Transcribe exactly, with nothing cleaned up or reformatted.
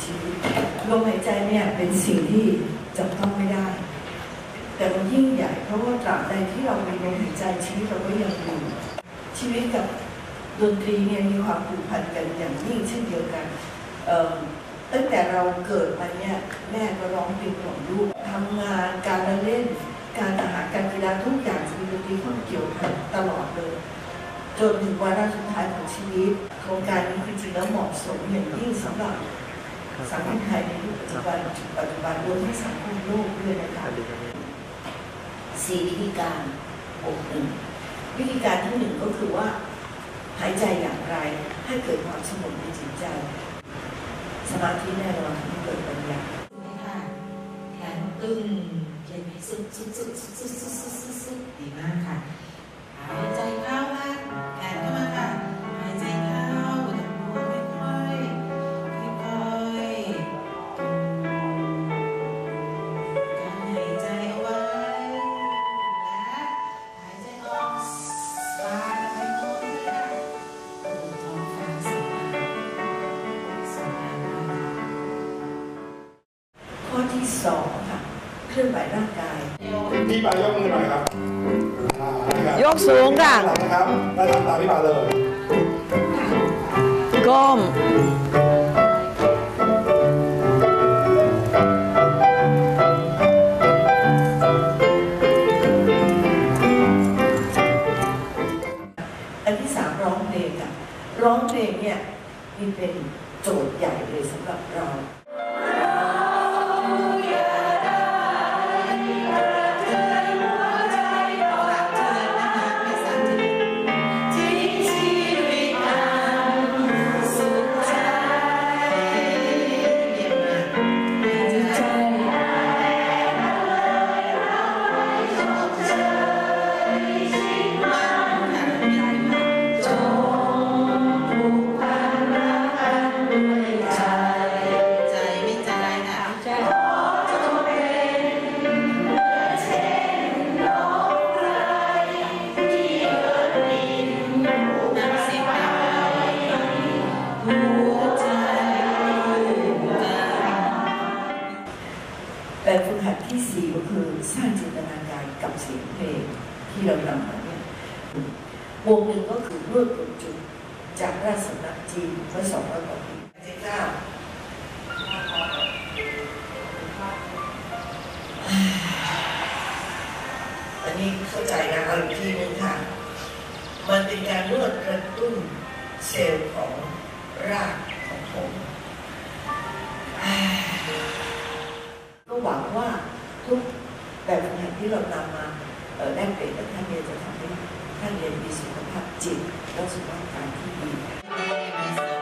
ชีวิตลมหายใจเนี่ยเป็นสิ่งที่จับต้องไม่ได้แต่มันยิ่งใหญ่เพราะว่าตราบใดที่เรามีลมหายใจชีวิตเราก็ยังอยู่ชีวิตกับดนตรีเนี่ยมีความผูกพันกันอย่างยิ่งเช่นเดียวกันตั้งแต่เราเกิดมาเนี่ยแม่ก็ร้องเพลงของลูกทำงานการเล่นการอาหารการกีฬาทุกอย่างจะมีดนตรีเข้ามาเกี่ยวพันตลอดเลยจนถึงวาระสุดท้ายของชีวิตโครงการนี้จริงๆแล้วเหมาะสมอย่างยิ่งสำหรับสังคมไทยในยุคปัจจุบันปัจจุบันรวมทั้งสังคมโลกด้วยนะคะสี่วิธีการบทหนึ่งวิธีการที่หนึ่งก็คือว่าหายใจอย่างไรให้เกิดความสงบในจิตใจสมาธิแน่นอนที่เกิดปัญญาค่ะแขนตึงเย็นสุดสุดสุดสุดสุดสุดสุดสุดสุดดีมากค่ะหายใจเข้าค่ะแขนเข้ามาค่ะหายใจเข้าค่อยๆค่อยๆค่อยๆการหายใจเอาไว้และหายใจออกสบายไปหมดเลยค่ะท้องฟ้าสวยงามสวยงามมากข้อที่สองค่ะเคลื่อนไหวร่างกายพี่ปายกมือหน่อยครับยกสูงค่ะนะครับแล้วทำตามพี่ปาเลยก้มอันที่สามร้องเพลงค่ะร้องเพลงเนี่ยนี่เป็นโจทย์ใหญ่เลยสำหรับเราแบบฝึกหัดที่สี่ก็คือสร้างจินตนาการกับเสียงเพลงที่เรานำมาเนี่ยวงหนึ่งก็คือรวดกดจุดจากราชสำนักจีนเมื่อสองร้อยกว่าปีเจ้าเก้าอันนี้เข้าใจนะเอาอีกทีนึงค่ะมันเป็นการนวดกระตุ้นเซลล์ของรากของผมก็หวังว่าทุกแบบฝึกหัดที่เรานำมาแลกเปลี่ยนกับท่านเรียนจะทำให้ท่านเรียนมีสุขภาพจิตและสุขภาพกายที่ดี